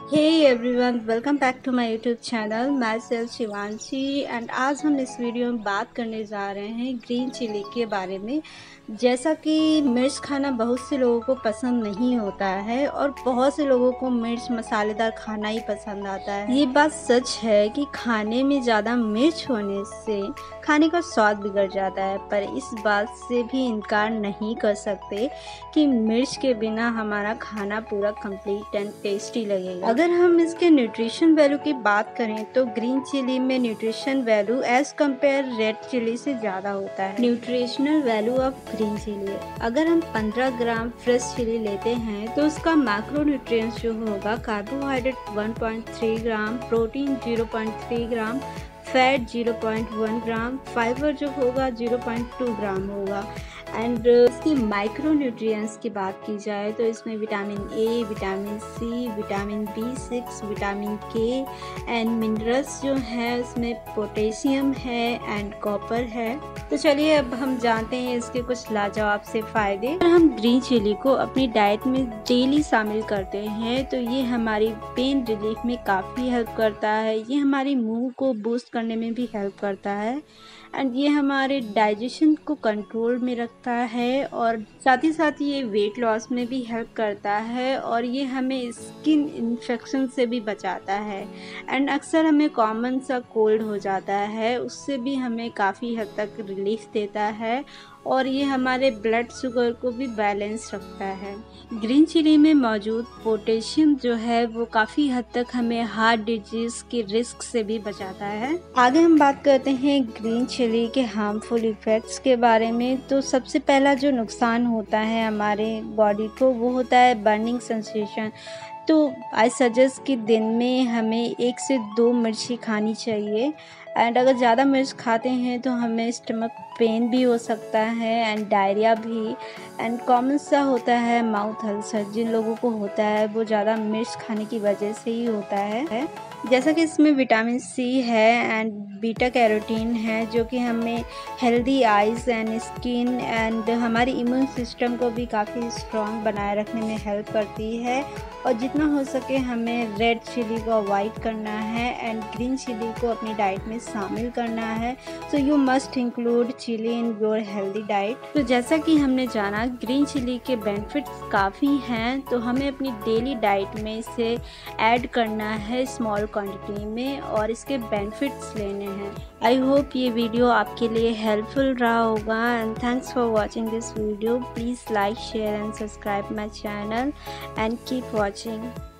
Hey everyone, welcome back to my YouTube channel. मैं self Shivanshi and आज हम इस वीडियो में बात करने जा रहे हैं ग्रीन चिली के बारे में। जैसा कि मिर्च खाना बहुत से लोगों को पसंद नहीं होता है और बहुत से लोगों को मिर्च मसालेदार खाना ही पसंद आता है। ये बात सच है कि खाने में ज़्यादा मिर्च होने से खाने का स्वाद बिगड़ जाता है, पर इस बात से भी इनकार नहीं कर सकते कि मिर्च के बिना हमारा खाना पूरा कंप्लीट एंड टेस्टी लगेगा। अगर हम इसके न्यूट्रिशन वैल्यू की बात करें तो ग्रीन चिली में nutrition value as compare red chilli से ज़्यादा होता है। Nutritional value of green chilli, अगर हम 15 ग्राम फ्रेश चिली लेते हैं तो उसका मैक्रोन्यूट्रिएंट्स जो होगा carbohydrate 1.3 gram, protein 0.3 gram, fat 0.1 gram, fibre जो होगा 0.2 ग्राम होगा। एंड इसकी माइक्रो न्यूट्रिएंट्स की बात की जाए तो इसमें vitamin A, vitamin C, vitamin B6, vitamin K and minerals जो है उसमें पोटेशियम है एंड कॉपर है। तो चलिए अब हम जानते हैं इसके कुछ लाजवाब से फ़ायदे। अगर हम ग्रीन चिली को अपनी डाइट में डेली शामिल करते हैं तो ये हमारी पेन रिलीफ में काफ़ी हेल्प करता है, ये हमारी मूड को बूस्ट करने में भी हेल्प करता है एंड ये हमारे डाइजेशन को कंट्रोल में रखता है और साथ ही साथ ये वेट लॉस में भी हेल्प करता है और ये हमें स्किन इन्फेक्शन से भी बचाता है एंड अक्सर हमें कॉमन सा कोल्ड हो जाता है, उससे भी हमें काफ़ी हद तक रिलीफ देता है और ये हमारे ब्लड शुगर को भी बैलेंस रखता है। ग्रीन चिली में मौजूद पोटेशियम जो है वो काफ़ी हद तक हमें हार्ट डिजीज़ के रिस्क से भी बचाता है। आगे हम बात करते हैं ग्रीन चिली के हार्मफुल इफ़ेक्ट्स के बारे में। तो सबसे पहला जो नुकसान होता है हमारे बॉडी को वो होता है बर्निंग सेंसेशन। तो आई सजेस्ट कि दिन में हमें 1 से 2 मिर्ची खानी चाहिए एंड अगर ज़्यादा मिर्च खाते हैं तो हमें स्टमक पेन भी हो सकता है एंड डायरिया भी एंड कॉमन सा होता है माउथ अल्सर। जिन लोगों को होता है वो ज़्यादा मिर्च खाने की वजह से ही होता है। जैसा कि इसमें विटामिन सी है एंड बीटा कैरोटीन है जो कि हमें healthy eyes and skin and हमारी इम्यून सिस्टम को भी काफ़ी स्ट्रॉन्ग बनाए रखने में हेल्प करती है और जितना हो सके हमें रेड चिली को अवॉइड करना है एंड ग्रीन चिली को अपनी डाइट में शामिल करना है। So you must include chilli in your healthy diet. तो जैसा कि हमने जाना ग्रीन चिली के बेनिफिट्स काफ़ी हैं, तो हमें अपनी डेली डाइट में इसे ऐड करना है स्मॉल क्वांटिटी में और इसके बेनिफिट्स लेने हैं। आई होप ये वीडियो आपके लिए हेल्पफुल रहा होगा and thanks for watching this video. Please like, share and subscribe my channel and keep watching.